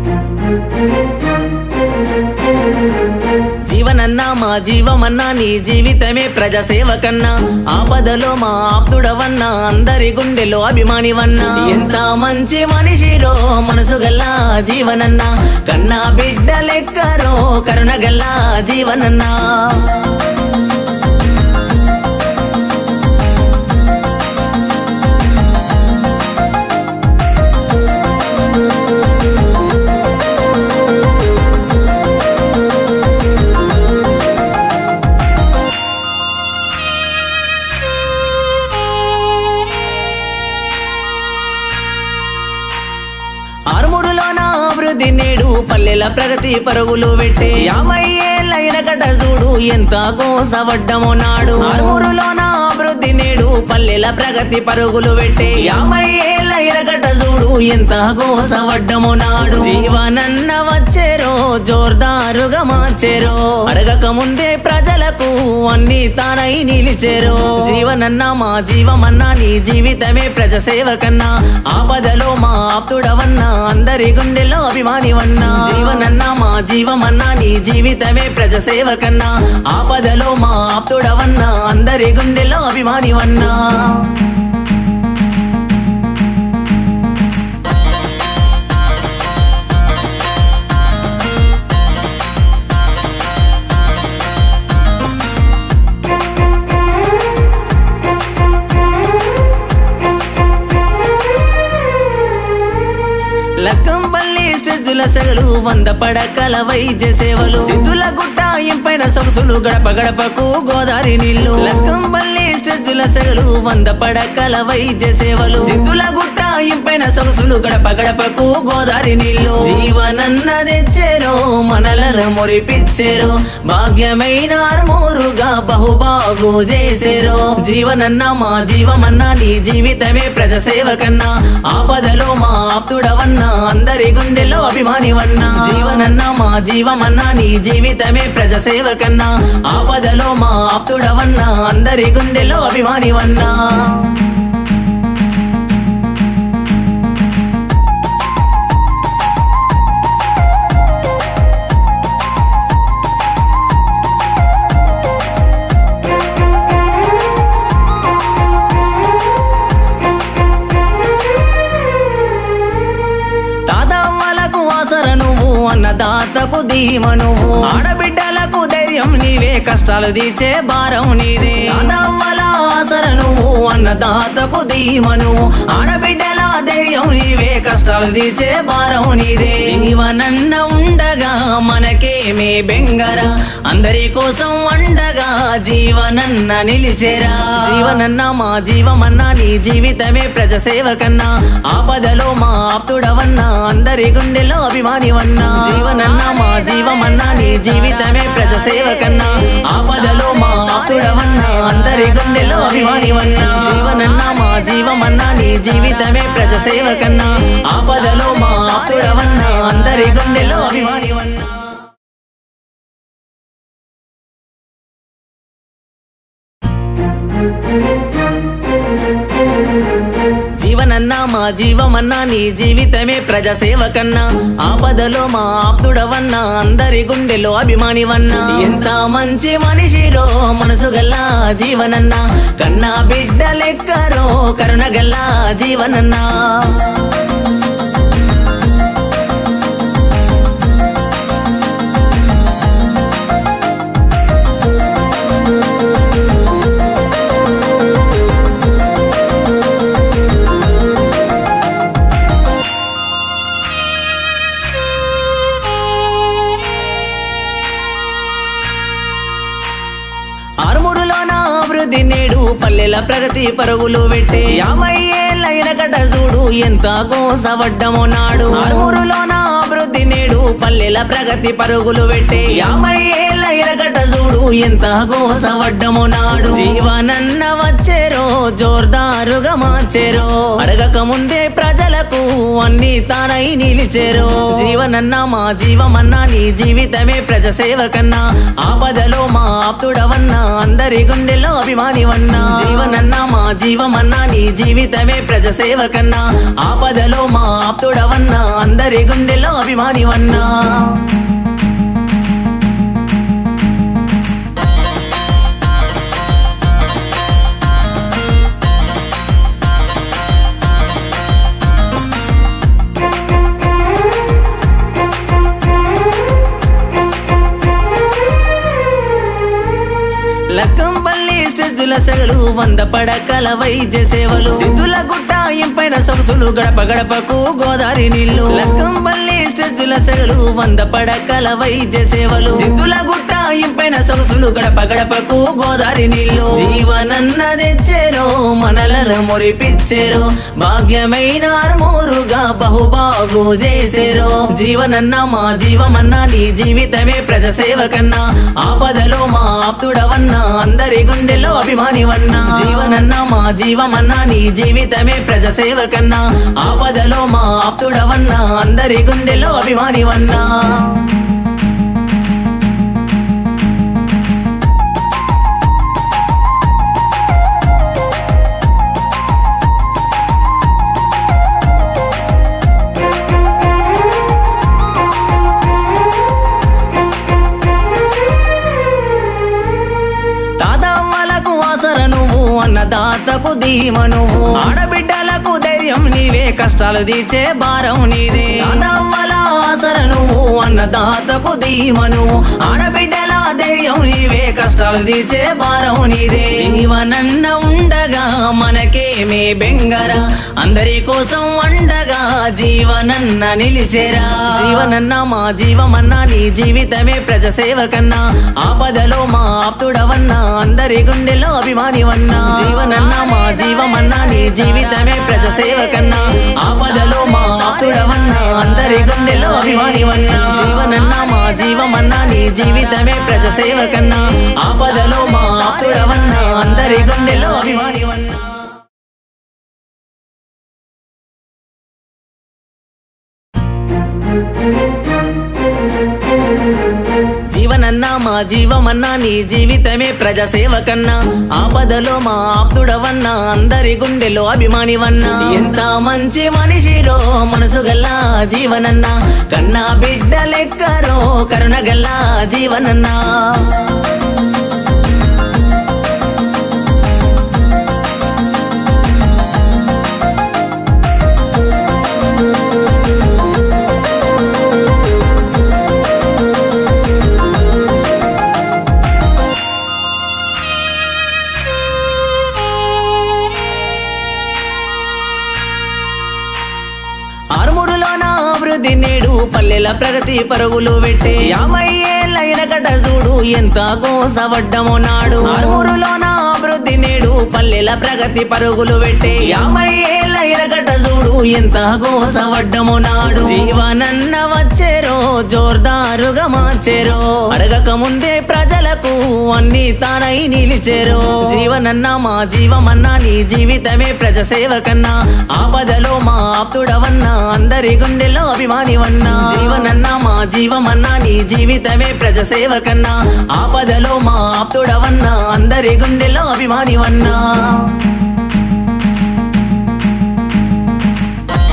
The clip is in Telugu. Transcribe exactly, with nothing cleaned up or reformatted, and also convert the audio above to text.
జీవనన్నా మా జీవమన్నా నీ జీవితమే ప్రజాసేవకన్నా ఆపదలో మా ఆప్తుడవన్నా అందరి గుండెలో అభిమానివన్నా ఎంత మంచి మనిషిరో మనసు గల్లా జీవనన్నా కన్నా బిడ్డ లెక్కరో కరుణ గల్లా జీవనన్నా ఆరుమూరులోన అభివృద్ధి నేడు పల్లెల ప్రగతి పరుగులు పెట్టే యాభై ఏళ్ళైన గట చూడు ఎంత కోసవడ్డమో నాడు ఆరుమూరులోన అభివృద్ధి నేడు పల్లెల ప్రగతి పరుగులు పెట్టే యాభై ఏళ్ళైన గట చూడు ఎంత కోసవడ్డమో నాడు జీవనన్న వచ్చేరో జోర్దారుగా మార్చేరో అడగక ముందే ప్రజలకు అన్ని తానై నిలిచేరో జీవనన్న మా జీవమన్నా నీ జీవితమే ప్రజాసేవకన్నా ఆపదలో మా ఆప్తుడవన్నా అందరి గుండెలో అభిమానివన్నా జీవనన్నా మా జీవమన్నా నీ జీవితమే ప్రజాసేవకన్నా ఆపదలో మా ఆప్తుడవన్నా అందరి గుండెలో అభిమానివన్నా లక్కంపల్లి స్టెజ్జుల సెగలు వంద పడకల వైద్య సేవలు సిద్ధుల గుట్ట ఇంపైన సొగసులు గడప గడపకు గోదావరి నీళ్లు లక్కంపల్లి స్టెజ్జుల సెగలు వంద పడకల వైద్య సేవలు సిద్ధుల గుట్ట ఇంపైన సొగసులు గడప గడపకు గోదావరి నీళ్లు జీవనన్న తెచ్చేరో మనల మురిపిచ్చేరో భాగ్యమైన ఆర్మూరుగా బహుబాగు చేసేరో జీవనన్న మా జీవమన్నా నీ జీవితమే ప్రజాసేవకన్నా ఆపదలో మా ఆప్తుడవన్నా అందరి గుండెలో అభిమానివన్నా జీవనన్నా మా జీవమన్నా నీ జీవితమే ప్రజాసేవకన్నా ఆపదలో మా ఆప్తుడవన్నా అందరి గుండెలో అభిమానివన్నా అన్నదాతకు ధీమ నువ్వు ఆడబిడ్డలకు ధైర్యం నీవే కష్టాలు తీర్చే భారం నీదే ఆదవ్వల ఆసర నువ్వు అన్నదాతకు ధీమ నువ్వు ఆడబిడ్డల ధైర్యం నీవే కష్టాలు తీర్చే భారం నీదే జీవనన్న ఉండగా మనకేమే బెంగరా అందరి కోసం అండగా జీవనన్న నిలిచేరా జీవనన్న మా జీవమన్నా నీ జీవితమే ప్రజాసేవకన్నా ఆపదలో మా ఆప్తుడవన్నా అందరి గుండెలో అభిమానివన్నా జీవనన్నా మా జీవమన్నా నీ జీవితమే ప్రజాసేవకన్నా ఆపదలో మా ఆప్తుడవన్నా అందరి గుండెలో అభిమానివన్నా జీవనన్నా మా జీవమన్నా నీ జీవితమే ప్రజాసేవకన్నా ఆపదలో మా ఆప్తుడవన్నా అందరి గుండెలో అభిమానివన్నా జీవనన్నా మా జీవమన్నా నీ జీవితమే ప్రజాసేవకన్నా ఆపదలో మా ఆప్తుడవన్నా అందరి గుండెలో అభిమానివన్నా ఎంత మంచి మనిషిరో మనసు గల్లా జీవనన్నా కన్నా బిడ్డ లెక్కరో కరుణ గల్లా జీవనన్నా ఆరుమూరులోన అభివృద్ధి నేడు పల్లెల ప్రగతి పరుగులు పెట్టే యాభై ఏళ్ళైన గట చూడు ఎంత కోసవడ్డమో నాడు ఆరుమూరులోన అభివృద్ధి నేడు పల్లె పల్లెల ప్రగతి పరుగులు పెట్టే యాభై ఏళ్ళ ఎరగట చూడు ఎంత గోసవడ్డము నాడు జీవనన్న వచ్చేరో జోర్దారుగా మార్చేరో అడగక ముందే ప్రజలకు అన్ని తానై నిలిచేరో జీవనన్న మా జీవమన్నా నీ జీవితమే ప్రజ సేవకన్నా ఆపదలో మా ఆప్తుడవన్నా అందరి గుండెల్లో అభిమానివన్నా జీవనన్నా మా జీవమన్నా నీ జీవితమే ప్రజ సేవకన్నా ఆపదలో మా ఆప్తుడవన్నా అందరి గుండెల్లో అభిమానివన్నా లక్కంపల్లి స్టెజ్జుల సెగలు వంద పడకల వైద్య సేవలు సిద్ధుల గుట్ట ఇంపైన సొగసులు గడప గడపకు గోదావరి నీళ్లు లక్కంపల్లి స్టెజ్జుల సెగలు వంద పడకల వైద్య సేవలు సిద్ధుల గుట్ట ఇంపైన సొగసులు గడప గడపకు గోదావరి నీళ్లు జీవనన్న తెచ్చేరో మనలను మురిపిచ్చేరో భాగ్యమైన ఆర్మూరుగా బహుబాగు చేసేరో జీవనన్న మా జీవమన్నా నీ జీవితమే ప్రజ సేవకన్నా ఆపదలో మా ఆప్తుడవన్నా అందరి గుండెల్లో అభిమానివన్నా జీవనన్నా మా జీవమన్నా నీ జీవితమే ప్రజ సేవకన్నా ఆపదలో మా ఆప్తుడవన్నా అందరి గుండెల్లో అభిమానివన్నా అన్నదాతకు ధీమ నువ్వు ఆడబిడ్డలకు ధైర్యం నీవే కష్టాలు తీర్చే భారం నీదే ఆదవ్వల ఆసర నువ్వు అన్నదాతకు ధీమ నువ్వు ఆడబిడ్డల ధైర్యం నీవే కష్టాలు తీర్చే భారం నీదే జీవనన్న ఉండగా మనకేమే బెంగరా అందరి కోసం అండగా జీవనన్న నిలిచేరా జీవనన్న మా జీవమన్నా నీ జీవితమే ప్రజ సేవకన్నా ఆపదలో మా ఆప్తుడవన్నా అందరి గుండెల్లో అభిమానివన్నా జీవనన్నా మా జీవమన్నా నీ జీవితమే ప్రజ సేవకన్నా ఆపదలో మా ఆప్తుడవన్నా అందరి గుండెల్లో అభిమానివన్నా జీవనన్నా మా జీవమన్నా నీ జీవితమే ప్రజ సేవకన్నా ఆపదలో మా ఆప్తుడవన్నా అందరి గుండెల్లో అభిమానివన్నా జీవనన్నా మా జీవమన్నా నీ జీవితమే ప్రజ సేవకన్నా ఆపదలో మా ఆప్తుడవన్నా అందరి గుండెలో అభిమానివన్నా ఎంత మంచి మనిషిరో మనసు గల్లా జీవనన్నా కన్నా బిడ్డ లెక్కరో కరుణ గల్లా జీవనన్నా నేడు పల్లెల ప్రగతి పరుగులు పెట్టే యాభై ఏళ్ళ ఎనకట చూడు ఎంత గోసవడ్డమో నాడు ఆరుమూరులోన అభివృద్ధి నేడు పల్లెల ప్రగతి పరుగులు పెట్టే యాభై ఏళ్ళ ఎనకట చూడు ఎంత గోసవడ్డమో నాడు జీవనన్న వచ్చేరో జోర్దారుగా మార్చేరో అడగక ముందే ప్రజలకు అన్ని తానై నిలిచేరో జీవనన్న మా జీవమన్నా నీ జీవితమే ప్రజ సేవకన్నా ఆపదలో మా ఆప్తుడవన్నా అందరి గుండెల్లో అభిమానివన్నా జీవనన్నా మా జీవమన్నా నీ జీవితమే ప్రజ సేవకన్నా ఆపదలో మా ఆప్తుడవన్నా అందరి గుండెల్లో అభిమానివన్నా